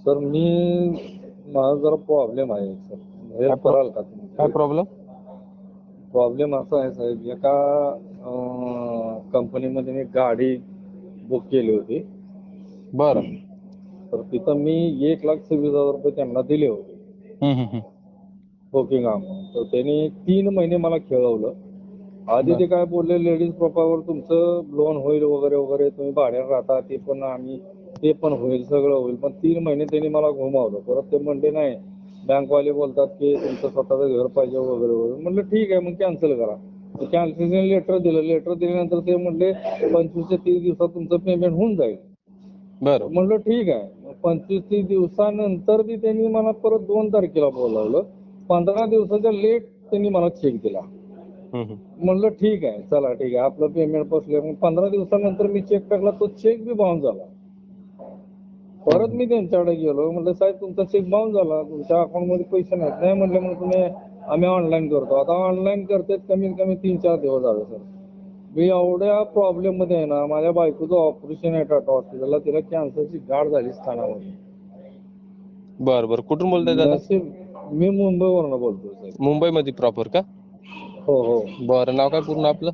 Sir माझा जरा problem आहे सर, हेल्प कराल का तुम्ही? काय प्रॉब्लेम? प्रॉब्लेम असा आहे साहेब, एका कंपनीमध्ये मी गाडी बुक केली होती. बरं. तर तिथं मी 1,26,000 रुपये त्यांना दिले होते बुकिंग अमाऊंट. तर त्यांनी 3 महिने मला खेळवलं. आधी ते काय बोलले, लेडीज प्रोफावर तुमचं लोन होईल वगैरे वगैरे, तुम्ही भाड्याने राहता ते पण होईल, सगळं होईल. पण 3 महिने त्यांनी मला घुमावलं. परत ते म्हणले नाही, बँकवाले बोलतात की तुमचं स्वतःचं घर पाहिजे वगैरे वगैरे. म्हणलं ठीक आहे, मग कॅन्सल करा. कॅन्सलेशन लेटर दिलं. लेटर दिल्यानंतर ते म्हणले 25 ते 30 दिवसात तुमचं पेमेंट होऊन जाईल. बरं. म्हणलं ठीक आहे. 25-30 दिवसानंतर बी त्यांनी मला परत 2 तारखेला बोलावलं. 15 दिवसाच्या लेट त्यांनी मला चेक दिला. म्हणलं ठीक आहे, चला ठीक आहे, आपलं पेमेंट बसले. मग 15 दिवसानंतर मी चेक टाकला, तो चेक बी बाउन्स झाला. परत मी त्यांच्याकडे गेलो, म्हणलं साहेब तुमचा चेक बाउन्स झाला, तुमच्या अकाउंटमध्ये पैसे नाहीत. नाही म्हणले, मग तुम्ही आम्ही ऑनलाईन करतो. आता ऑनलाईन करते कमीत कमी 3-4 दिवस झाले सर. मी एवढ्या प्रॉब्लेम मध्ये आहे ना, माझ्या बायकोचं ऑपरेशन आहे टाटा हॉस्पिटलला, तिला कॅन्सरची गाठ झाली स्थानामध्ये. बरं बरं. कुठून बोलताय दादा? मी मुंबईवरून बोलतोय साहेब. मुंबईमध्ये प्रॉपर का? हो हो. बरं. नाव काय पूर्ण आपलं?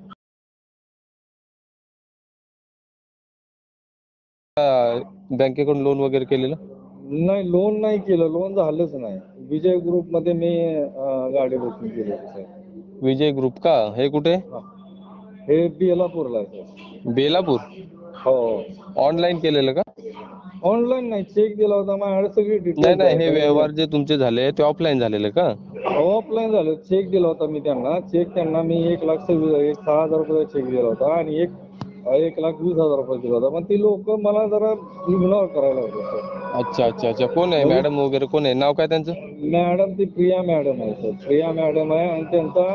बँकेकडून लोन वगैरे केलेलं? नाही, लोन नाही केलं, लोन झालंच नाही. विजय ग्रुप मध्ये मी गाडी बुकिंग केली होती साहेब. विजय ग्रुप का? हे कुठे? हे बेलापूरला आहे सर. बेलापूर? हो. ऑनलाईन केलेलं का? ऑनलाईन नाही, चेक दिला होता, माझ्याकडे सगळी नाही डिटेल्स. हे व्यवहार जे तुमचे झाले ते ऑफलाईन झालेले का? ऑफलाईन झालं. चेक दिला होता मी त्यांना. त्यांना मी 1,06,000 रुपये चेक दिला होता आणि 1,20,000 रुपये दिला होता. पण ती लोक मला जरा इग्नोर करायला होते. अच्छा अच्छा अच्छा. कोण आहे मॅडम वगैरे, कोण आहे, नाव काय त्यांचं? मॅडम ती प्रिया मॅडम आहे सर. प्रिया मॅडम आहे आणि त्यांचा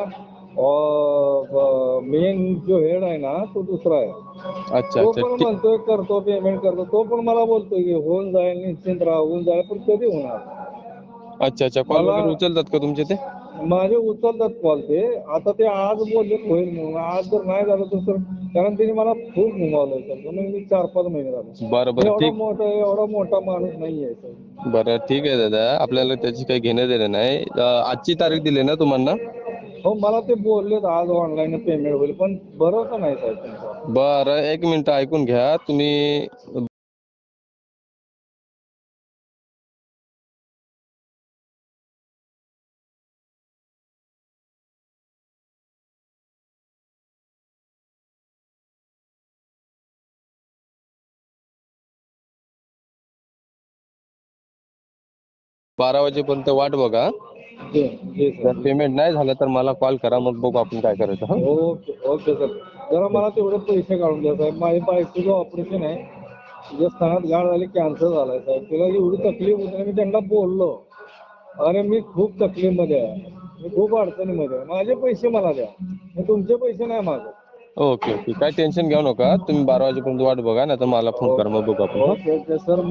मेन जो हेड आहे ना, तो दुसरा आहे. अच्छा तो अच्छा. पण म्हणतोय करतो, पेमेंट करतो. तो पण मला बोलतोय की होऊन जाईल, निश्चिंत राहा, होऊन जाईल. पण कधी होणार? अच्छा अच्छा. कॉल वगैरे उचलतात का तुमचे ते? माझे उचलतात कॉल ते. आता ते आज बोलले होईल म्हणून. आज जर नाही झालं तर सर, कारण त्यांनी मला खूप घुमावलंय सर. म्हणून मी 4-5 महिने झाले. बरं बरं. एवढा मोठा माणूस नाही आहे सर. बरं ठीक आहे दादा, आपल्याला त्याची काही घेणं देणं नाही. आजची तारीख दिली ना तुम्हाला? हो, मला ते बोललेत आज ऑनलाईन पेमेंट होईल, पण भरोसा नाही साहेब तुमचा. बरं, 1 मिनिट ऐकून घ्या तुम्ही. बारा वाजेपर्यंत वाट बघा. जर पेमेंट नाही झालं तर मला कॉल करा, मग बघू आपण काय करायचं. Okay okay sir. जरा मला तेवढे पैसे काढून द्या साहेब. माझ्या बायकोचं ऑपरेशन आहे, तिच्या स्थानात गाठ झाली, कॅन्सर झालाय साहेब. तिला एवढी तकलीफ होती. मी त्यांना बोललो, अरे मी खूप तकलीफमध्ये आहे, मी खूप अडचणीमध्ये आहे, माझे पैसे मला द्या, मी तुमचे पैसे नाही मागत. Okay okay. काय टेन्शन घेऊ नका तुम्ही. 12 वाजेपर्यंत वाट बघा, नाही तर मला फोन करा, मग बघू आपण. Okay okay sir.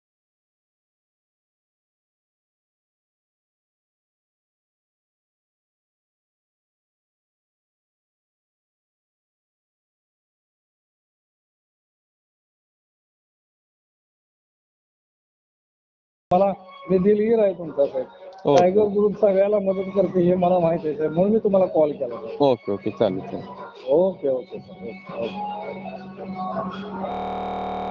मला मी दिलगीर आहे तुमचा साहेब. टायगर ग्रुप सगळ्याला मदत करते हे मला माहित आहे साहेब, म्हणून मी तुम्हाला कॉल केला. Okay okay. चालेल चालेल. Okay okay sir. ओके.